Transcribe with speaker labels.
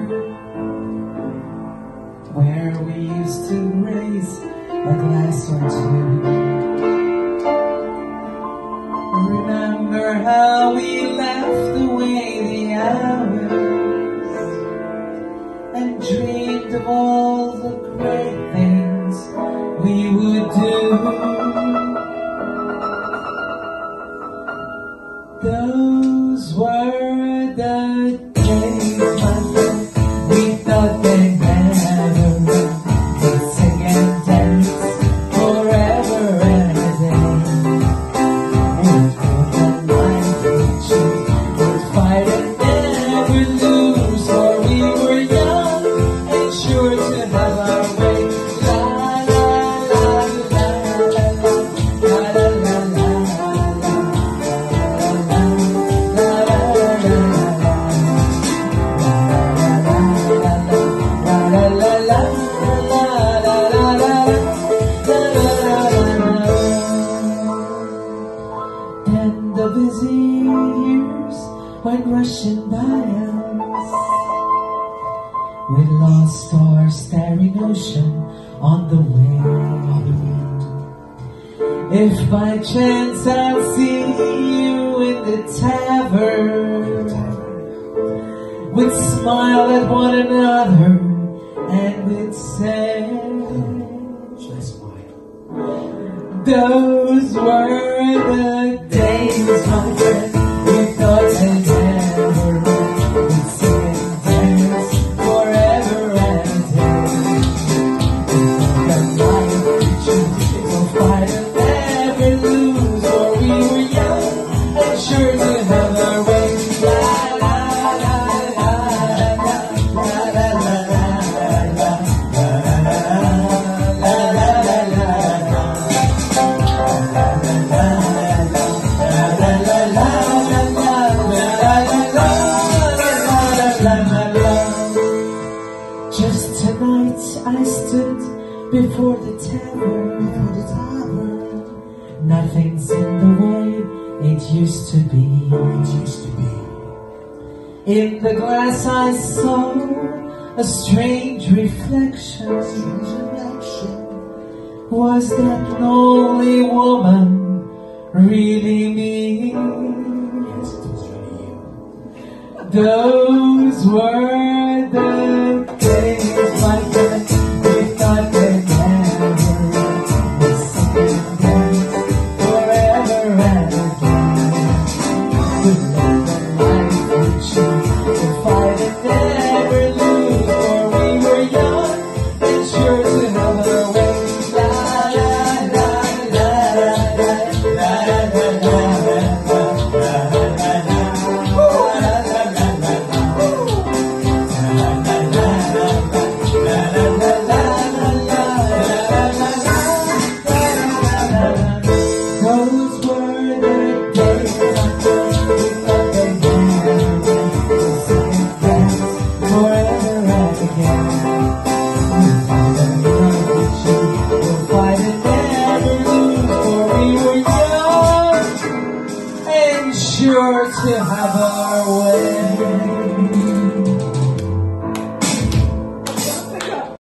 Speaker 1: where we used to raise a glass or two. Remember how we laughed away the hours and dreamed of all the great things we would do. Those were the days, my friend, we thought they'd never end. We'd sing and dance forever and a day. We'd put the line each we'd fight and never lose, for we were young and sure to have our way. La la la la la la la la la. And the busy years went rushing by us. We lost our staring ocean on the way. If by chance I'll see you in the tavern, we'd smile at one another and we'd say, those were the days, my friend, we thought they'd never end. We'd sing and dance forever and a day. We'd look at life, we'd choose, we'll fight and never lose, for we were young and sure to have our way. La la la la la la la la la Just tonight I stood before the tavern. Nothing's in the way it used to be. In the glass I saw a strange reflection. Was that lonely woman really me?
Speaker 2: Yes, it was really you.
Speaker 1: Those were